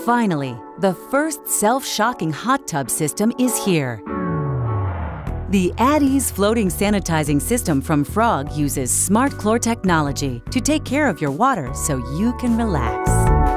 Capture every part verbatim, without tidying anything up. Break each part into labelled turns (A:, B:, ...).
A: Finally, the first self-shocking hot tub system is here. The AddEase floating sanitizing system from Frog uses SmartChlor technology to take care of your water so you can relax.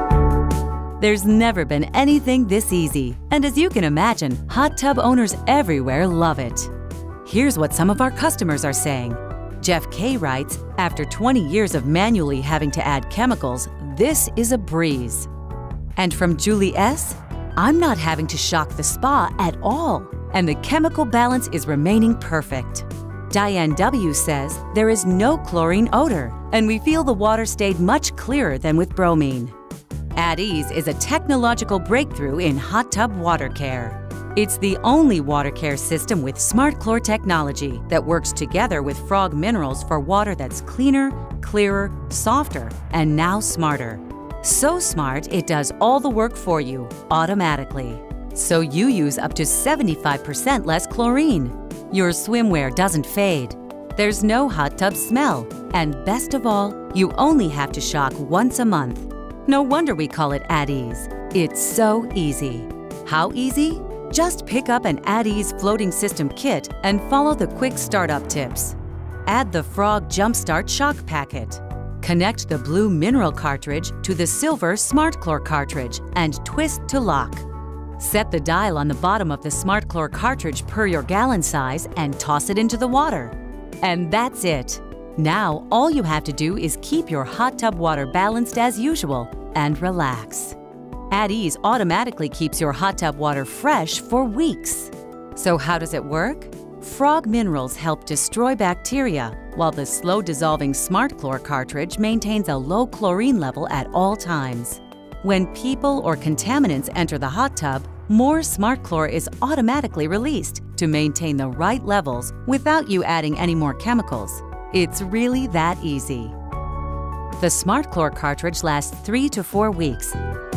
A: There's never been anything this easy, and as you can imagine, hot tub owners everywhere love it. Here's what some of our customers are saying. Jeff K. writes, "After twenty years of manually having to add chemicals, this is a breeze." And from Julie S., "I'm not having to shock the spa at all, and the chemical balance is remaining perfect." Diane W. says, "There is no chlorine odor, and we feel the water stayed much clearer than with bromine." AddEase is a technological breakthrough in hot tub water care. It's the only water care system with SmartChlor technology that works together with Frog minerals for water that's cleaner, clearer, softer, and now smarter. So smart, it does all the work for you, automatically. So you use up to seventy-five percent less chlorine. Your swimwear doesn't fade. There's no hot tub smell. And best of all, you only have to shock once a month. No wonder we call it AddEase. It's so easy. How easy? Just pick up an AddEase floating system kit and follow the quick startup tips. Add the Frog Jumpstart shock packet. Connect the blue mineral cartridge to the silver SmartChlor cartridge and twist to lock. Set the dial on the bottom of the SmartChlor cartridge per your gallon size and toss it into the water. And that's it. Now, all you have to do is keep your hot tub water balanced as usual and relax. AddEase automatically keeps your hot tub water fresh for weeks. So how does it work? Frog minerals help destroy bacteria, while the slow-dissolving SmartChlor cartridge maintains a low chlorine level at all times. When people or contaminants enter the hot tub, more SmartChlor is automatically released to maintain the right levels without you adding any more chemicals. It's really that easy. The SmartChlor cartridge lasts three to four weeks.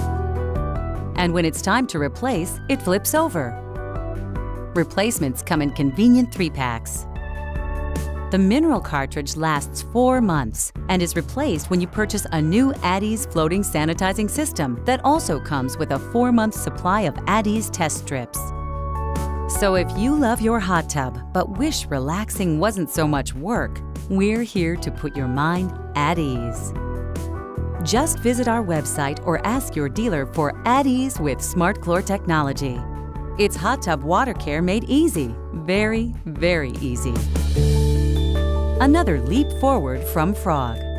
A: And when it's time to replace, it flips over. Replacements come in convenient three-packs. The mineral cartridge lasts four months and is replaced when you purchase a new AddEase floating sanitizing system that also comes with a four-month supply of AddEase test strips. So if you love your hot tub but wish relaxing wasn't so much work, we're here to put your mind at ease. Just visit our website or ask your dealer for AddEase with SmartChlor technology. It's hot tub water care made easy, very, very easy. Another leap forward from Frog.